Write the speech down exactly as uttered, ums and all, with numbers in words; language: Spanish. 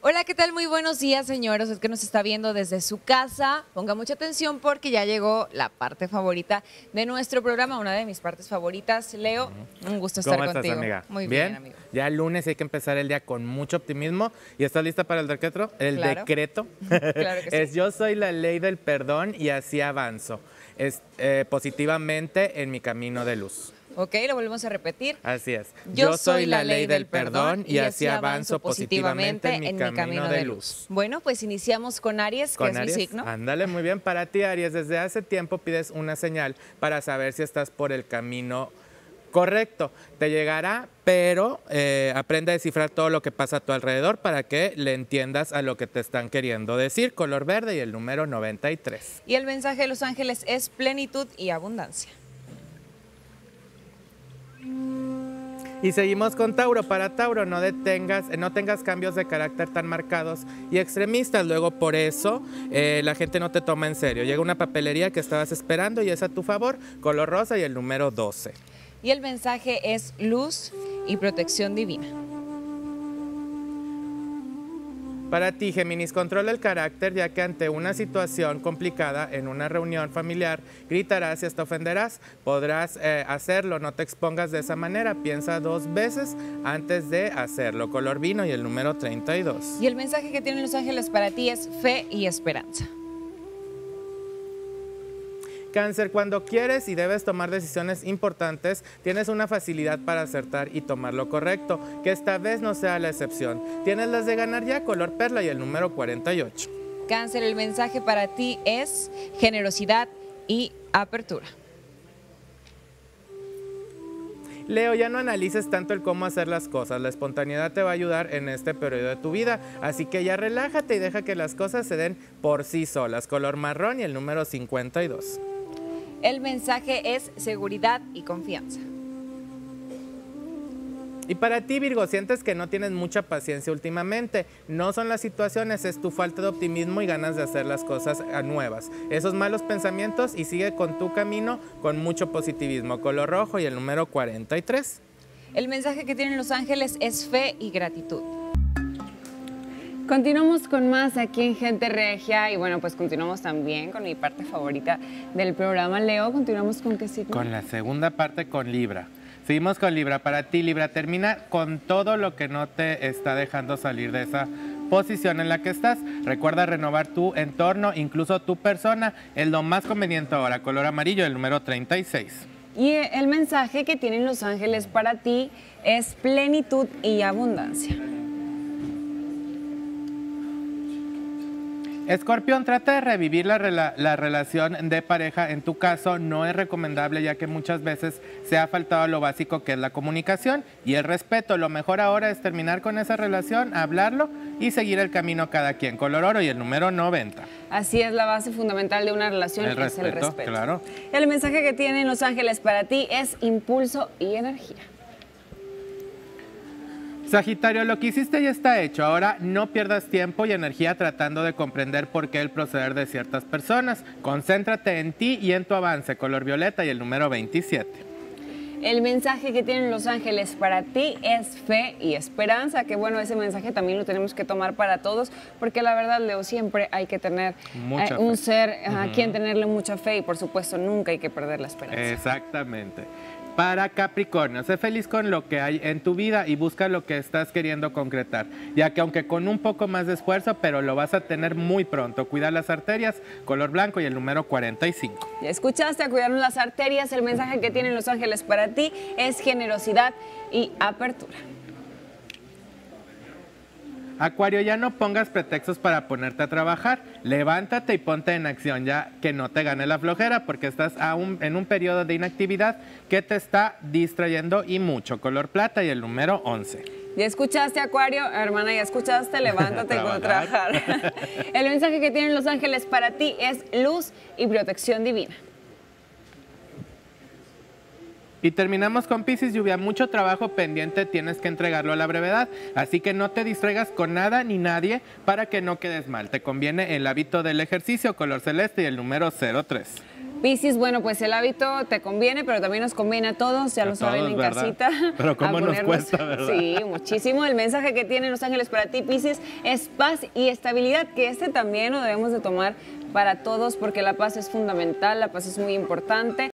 Hola, ¿qué tal? Muy buenos días, señores. Es que nos está viendo desde su casa. Ponga mucha atención porque ya llegó la parte favorita de nuestro programa, una de mis partes favoritas. Leo, un gusto estar ¿Cómo estás, contigo. amiga? Muy bien, bien, amigo. Ya el lunes hay que empezar el día con mucho optimismo. ¿Y estás lista para el decreto? El Claro. decreto Claro que sí. es: yo soy la ley del perdón y así avanzo. Es eh, positivamente en mi camino de luz. Ok, lo volvemos a repetir. Así es. Yo soy la ley del perdón y así avanzo positivamente en mi camino de luz. Bueno, pues iniciamos con Aries, que ¿Con es Aries? mi signo. Ándale, muy bien. Para ti, Aries, desde hace tiempo pides una señal para saber si estás por el camino correcto. Te llegará, pero eh, aprende a descifrar todo lo que pasa a tu alrededor para que le entiendas a lo que te están queriendo decir. Color verde y el número noventa y tres. Y el mensaje de los ángeles es plenitud y abundancia. Y seguimos con Tauro. Para Tauro, no detengas, no tengas cambios de carácter tan marcados y extremistas. Luego, por eso, eh, la gente no te toma en serio. Llega una papelería que estabas esperando y es a tu favor. Color rosa y el número doce. Y el mensaje es luz y protección divina. Para ti, Géminis, controla el carácter, ya que ante una situación complicada en una reunión familiar, gritarás y hasta ofenderás. Podrás eh, hacerlo, no te expongas de esa manera. Piensa dos veces antes de hacerlo. Color vino y el número treinta y dos. Y el mensaje que tienen los ángeles para ti es fe y esperanza. Cáncer, cuando quieres y debes tomar decisiones importantes, tienes una facilidad para acertar y tomar lo correcto, que esta vez no sea la excepción. Tienes las de ganar ya, color perla y el número cuarenta y ocho. Cáncer, el mensaje para ti es generosidad y apertura. Leo, ya no analices tanto el cómo hacer las cosas. La espontaneidad te va a ayudar en este periodo de tu vida. Así que ya relájate y deja que las cosas se den por sí solas. Color marrón y el número cincuenta y dos. El mensaje es seguridad y confianza. Y para ti, Virgo, sientes que no tienes mucha paciencia últimamente. No son las situaciones, es tu falta de optimismo y ganas de hacer las cosas nuevas. Esos malos pensamientos y sigue con tu camino con mucho positivismo. Color rojo y el número cuarenta y tres. El mensaje que tienen los ángeles es fe y gratitud. Continuamos con más aquí en Gente Regia y bueno, pues continuamos también con mi parte favorita del programa. Leo, ¿continuamos con qué signo? Con la segunda parte, con Libra. Seguimos con Libra. Para ti, Libra, termina con todo lo que no te está dejando salir de esa posición en la que estás. Recuerda renovar tu entorno, incluso tu persona. Es lo más conveniente ahora. Color amarillo, el número treinta y seis. Y el mensaje que tienen los ángeles para ti es plenitud y abundancia. Escorpión, trata de revivir la, rela la relación de pareja. En tu caso no es recomendable, ya que muchas veces se ha faltado lo básico, que es la comunicación y el respeto. Lo mejor ahora es terminar con esa relación, hablarlo y seguir el camino cada quien. Color oro y el número noventa. Así es, la base fundamental de una relación El es respeto, el respeto. claro. El mensaje que tienen los ángeles para ti es impulso y energía. Sagitario, lo que hiciste ya está hecho. Ahora no pierdas tiempo y energía tratando de comprender por qué el proceder de ciertas personas. Concéntrate en ti y en tu avance. Color violeta y el número veintisiete. El mensaje que tienen los ángeles para ti es fe y esperanza, que bueno, ese mensaje también lo tenemos que tomar para todos, porque la verdad, Leo, siempre hay que tener eh, un ser a uh-huh. quien tenerle mucha fe y por supuesto nunca hay que perder la esperanza. Exactamente. Para Capricornio, sé feliz con lo que hay en tu vida y busca lo que estás queriendo concretar, ya que aunque con un poco más de esfuerzo, pero lo vas a tener muy pronto. Cuida las arterias, color blanco y el número cuarenta y cinco. Ya escuchaste, a cuidar las arterias. El mensaje que tienen los ángeles para ti es generosidad y apertura. Acuario, ya no pongas pretextos para ponerte a trabajar. Levántate y ponte en acción, ya que no te gane la flojera, porque estás aún en un periodo de inactividad que te está distrayendo y mucho. Color plata y el número once. Ya escuchaste, Acuario, hermana, ya escuchaste, levántate y ponte a trabajar. El mensaje que tienen los ángeles para ti es luz y protección divina. Y terminamos con Piscis, lluvia, mucho trabajo pendiente, tienes que entregarlo a la brevedad, así que no te distraigas con nada ni nadie para que no quedes mal. Te conviene el hábito del ejercicio, color celeste y el número cero tres. Piscis, bueno, pues el hábito te conviene, pero también nos conviene a todos, ya a lo todos, saben en ¿verdad? Casita. Pero cómo nos cuesta, ¿verdad? Sí, muchísimo. El mensaje que tienen los ángeles para ti, Piscis, es paz y estabilidad, que este también lo debemos de tomar para todos, porque la paz es fundamental, la paz es muy importante.